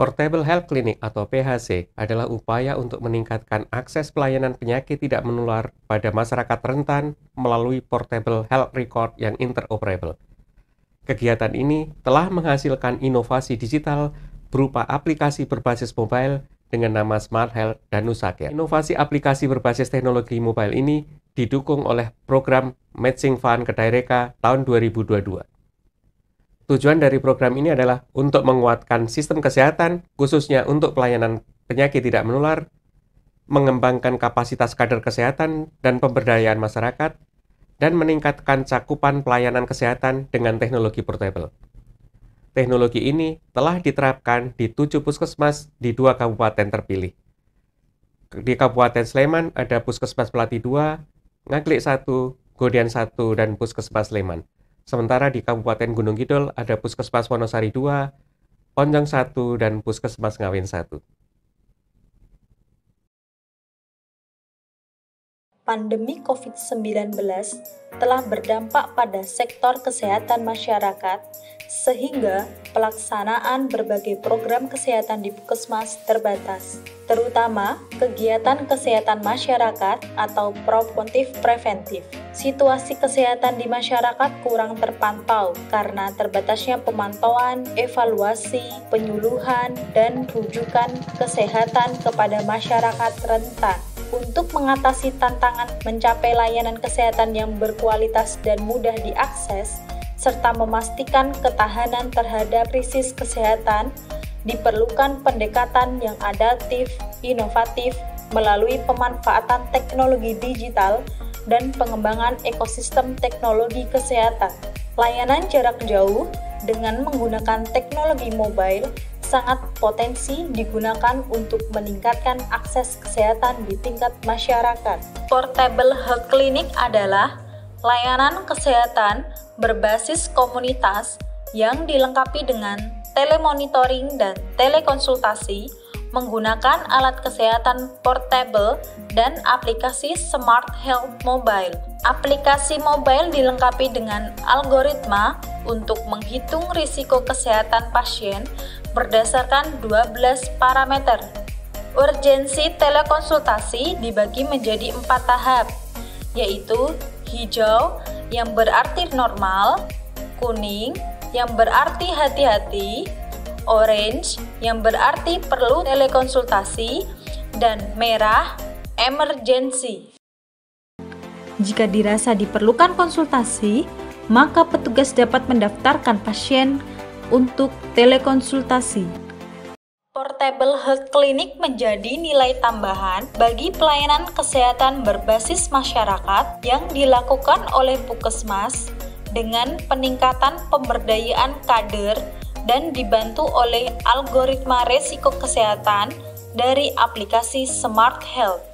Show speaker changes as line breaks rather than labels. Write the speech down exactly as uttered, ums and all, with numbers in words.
Portable Health Clinic atau P H C adalah upaya untuk meningkatkan akses pelayanan penyakit tidak menular pada masyarakat rentan melalui Portable Health Record yang interoperable. Kegiatan ini telah menghasilkan inovasi digital berupa aplikasi berbasis mobile dengan nama Smart Health dan Nusacare. Inovasi aplikasi berbasis teknologi mobile ini didukung oleh program Matching Fund Kedaireka tahun dua ribu dua puluh dua. Tujuan dari program ini adalah untuk menguatkan sistem kesehatan, khususnya untuk pelayanan penyakit tidak menular, mengembangkan kapasitas kader kesehatan dan pemberdayaan masyarakat, dan meningkatkan cakupan pelayanan kesehatan dengan teknologi portable. Teknologi ini telah diterapkan di tujuh puskesmas di dua kabupaten terpilih. Di Kabupaten Sleman ada Puskesmas Pelati dua, Ngaglik satu, Godian satu, dan Puskesmas Sleman. Sementara di Kabupaten Gunung Kidul ada Puskesmas Wonosari dua, Ponjong satu, dan Puskesmas Ngawen satu.
Pandemi covid sembilan belas telah berdampak pada sektor kesehatan masyarakat, sehingga pelaksanaan berbagai program kesehatan di puskesmas terbatas, terutama kegiatan kesehatan masyarakat atau proaktif preventif. Situasi kesehatan di masyarakat kurang terpantau karena terbatasnya pemantauan, evaluasi, penyuluhan, dan rujukan kesehatan kepada masyarakat rentan. Untuk mengatasi tantangan mencapai layanan kesehatan yang berkualitas dan mudah diakses, serta memastikan ketahanan terhadap krisis kesehatan, diperlukan pendekatan yang adaptif, inovatif, melalui pemanfaatan teknologi digital dan pengembangan ekosistem teknologi kesehatan. Layanan jarak jauh dengan menggunakan teknologi mobile sangat potensi digunakan untuk meningkatkan akses kesehatan di tingkat masyarakat. Portable Health Clinic adalah layanan kesehatan berbasis komunitas yang dilengkapi dengan telemonitoring dan telekonsultasi menggunakan alat kesehatan portable dan aplikasi Smart Health Mobile. Aplikasi mobile dilengkapi dengan algoritma untuk menghitung risiko kesehatan pasien berdasarkan dua belas parameter. Urgensi telekonsultasi dibagi menjadi empat tahap, yaitu hijau yang berarti normal, kuning yang berarti hati-hati, orange yang berarti perlu telekonsultasi, dan merah emergency. Jika dirasa diperlukan konsultasi, maka petugas dapat mendaftarkan pasien untuk telekonsultasi. Portable Health Clinic menjadi nilai tambahan bagi pelayanan kesehatan berbasis masyarakat yang dilakukan oleh Puskesmas dengan peningkatan pemberdayaan kader dan dibantu oleh algoritma resiko kesehatan dari aplikasi Smart Health.